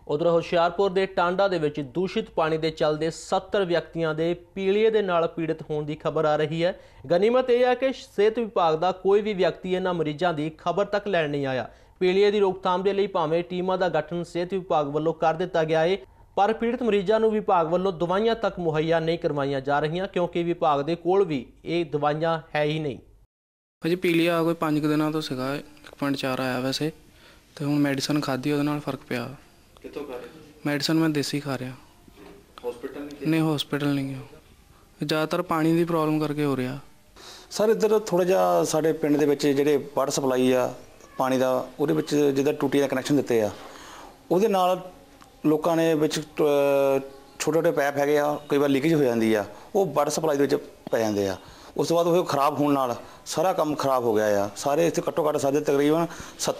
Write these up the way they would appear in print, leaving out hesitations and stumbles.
उधर ਹੁਸ਼ਿਆਰਪੁਰ ਦੇ ਟਾਂਡਾ ਦੇ ਵਿੱਚ ਦੂਸ਼ਿਤ ਪਾਣੀ ਦੇ ਚੱਲਦੇ 70 ਵਿਅਕਤੀਆਂ ਦੇ ਪੀਲੀਏ ਦੇ ਨਾਲ ਪੀੜਤ ਹੋਣ ਦੀ ਖਬਰ ਆ ਰਹੀ ਹੈ। ਗਨੀਮਤ ਇਹ ਹੈ ਕਿ ਸਿਹਤ ਵਿਭਾਗ ਦਾ ਕੋਈ ਵੀ ਵਿਅਕਤੀ ਇਹਨਾਂ ਮਰੀਜ਼ਾਂ ਦੀ ਖਬਰ ਤੱਕ ਲੈਣ ਨਹੀਂ ਆਇਆ। ਪੀਲੀਏ ਦੀ ਰੋਕਥਾਮ ਦੇ ਲਈ ਭਾਵੇਂ ਟੀਮਾਂ ਦਾ ਗਠਨ ਸਿਹਤ ਵਿਭਾਗ ਵੱਲੋਂ ਕਰ ਦਿੱਤਾ ਗਿਆ ਹੈ, पर पीड़ित मरीजों को विभाग वालों दवाइयां तक मुहैया नहीं करवाइया जा रही, क्योंकि विभाग के कोल भी ये दवाइयां है ही नहीं। भाजी पीलिया कोई 5 दिनों तो सीगा 1.4 आया वैसे, तो हूँ मैडिसन खाधी वो फर्क पिया। कितों खा रहे? मैडिसन मैं देसी खा रहा। हॉस्पिटल नहीं हॉस्पिटल नहीं गया, ज़्यादातर पानी की प्रॉब्लम करके हो रहा। सर इधर थोड़ा जिहा साडे पिंड दे विच जिहड़े वाटर सप्लाई आ पानी दा उहदे विच जिद्दां टूटी दा कनैक्शन दित्ते आ, उहदे नाल लोगों ने छोटे छोटे पैप है कई बार लीकेज हो जाती है, वो वाटर सप्लाई के पै जाते हैं। उस तो बाद वो खराब होने नाल सारा काम खराब हो गया है। सारे इतने घट्टो घट्ट सारे तकरीबन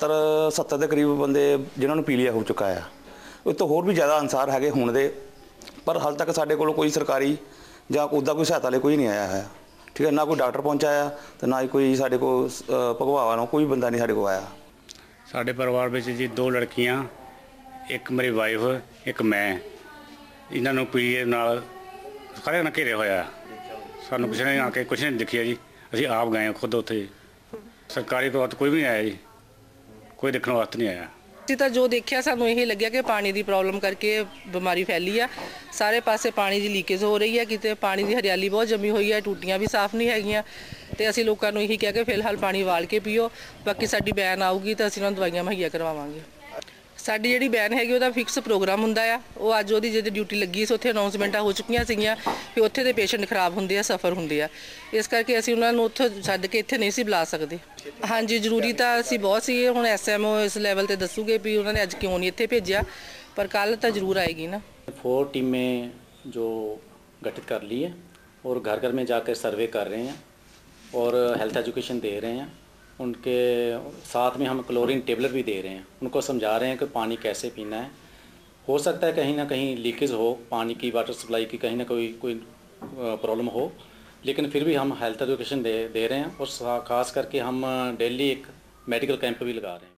70 के करीब बंदे जिन्होंने पीलिया हो चुका है। उस तो होर भी ज़्यादा अंसार है होने दे, पर हाल तक साढ़े को कोई सरकारी या उदा कोई सहायता ले कोई नहीं आया है। ठीक है, ना कोई डॉक्टर पहुँचाया तो ना ही कोई साढ़े को भगवान कोई बंदा नहीं साढ़े को आया। साढ़े परिवार में जी 2 लड़कियाँ, एक मेरी वाइफ, एक मैं, इन्होंने पीलिए नाल सारे ना घेरे होया। सानू किसी ने आके कुछ नहीं दिखिया जी, असीं आप गए खुद उत्थे, सरकारी तो कोई भी नहीं आया जी, कोई देखने वास्ते नहीं आया। ਅਸੀਂ ਤਾਂ ਜੋ ਦੇਖਿਆ ਸਾਨੂੰ ਇਹ ਲੱਗਿਆ ਕਿ ਪਾਣੀ ਦੀ ਪ੍ਰੋਬਲਮ ਕਰਕੇ ਬਿਮਾਰੀ ਫੈਲੀ ਆ। ਸਾਰੇ ਪਾਸੇ ਪਾਣੀ ਦੀ ਲੀਕੇਜ ਹੋ ਰਹੀ ਹੈ, ਕਿਤੇ ਪਾਣੀ ਦੀ ਹਰਿਆਲੀ ਬਹੁਤ ਜੰਮੀ ਹੋਈ ਹੈ, ਟੂਟੀਆਂ ਵੀ ਸਾਫ਼ ਨਹੀਂ ਹੈਗੀਆਂ। ਤੇ ਅਸੀਂ ਲੋਕਾਂ ਨੂੰ ਇਹੀ ਕਿਹਾ ਕਿ ਫਿਲਹਾਲ ਪਾਣੀ ਵਾਲ ਕੇ ਪੀਓ, ਬਾਕੀ ਸਾਡੀ ਬੈਨ ਆਊਗੀ ਤਾਂ ਅਸੀਂ ਉਹਨਾਂ ਨੂੰ ਦਵਾਈਆਂ ਮੁਹੱਈਆ ਕਰਵਾਵਾਂਗੇ। ਸਾਡੀ ਜਿਹੜੀ ਬੈਨ ਹੈਗੀ ਉਹਦਾ ਫਿਕਸ ਪ੍ਰੋਗਰਾਮ ਹੁੰਦਾ ਆ। ਉਹ ਅੱਜ ਉਹਦੀ ਜਿਹੜੀ ਡਿਊਟੀ ਲੱਗੀ ਸੀ ਉੱਥੇ ਅਨਾਉਂਸਮੈਂਟਾਂ ਹੋ ਚੁੱਕੀਆਂ ਸੀਗੀਆਂ ਕਿ ਉੱਥੇ ਦੇ ਪੇਸ਼ੈਂਟ ਖਰਾਬ ਹੁੰਦੇ ਆ, ਸਫਰ ਹੁੰਦੇ ਆ, ਇਸ ਕਰਕੇ ਅਸੀਂ ਉਹਨਾਂ ਨੂੰ ਉੱਥੋਂ ਛੱਡ ਕੇ ਇੱਥੇ ਨਹੀਂ ਸੀ ਬੁਲਾ ਸਕਦੇ। ਹਾਂਜੀ ਜ਼ਰੂਰੀ ਤਾਂ ਅਸੀਂ ਬਹੁਤ ਸੀ, ਹੁਣ SMO ਇਸ ਲੈਵਲ ਤੇ ਦੱਸੂਗੇ ਵੀ ਉਹਨਾਂ ਨੇ ਅੱਜ ਕਿਉਂ ਨਹੀਂ ਇੱਥੇ ਭੇਜਿਆ, पर कल तो जरूर आएगी ना। 4 टीमें जो गठित कर ली है और घर घर में जाकर सर्वे कर रहे हैं और हेल्थ एजुकेशन दे रहे हैं। उनके साथ में हम क्लोरीन टेबलेट भी दे रहे हैं, उनको समझा रहे हैं कि पानी कैसे पीना है। हो सकता है कहीं ना कहीं लीकेज हो पानी की, वाटर सप्लाई की कहीं ना कोई प्रॉब्लम हो, लेकिन फिर भी हम हेल्थ एजुकेशन दे रहे हैं और ख़ास करके हम डेली एक मेडिकल कैंप भी लगा रहे हैं।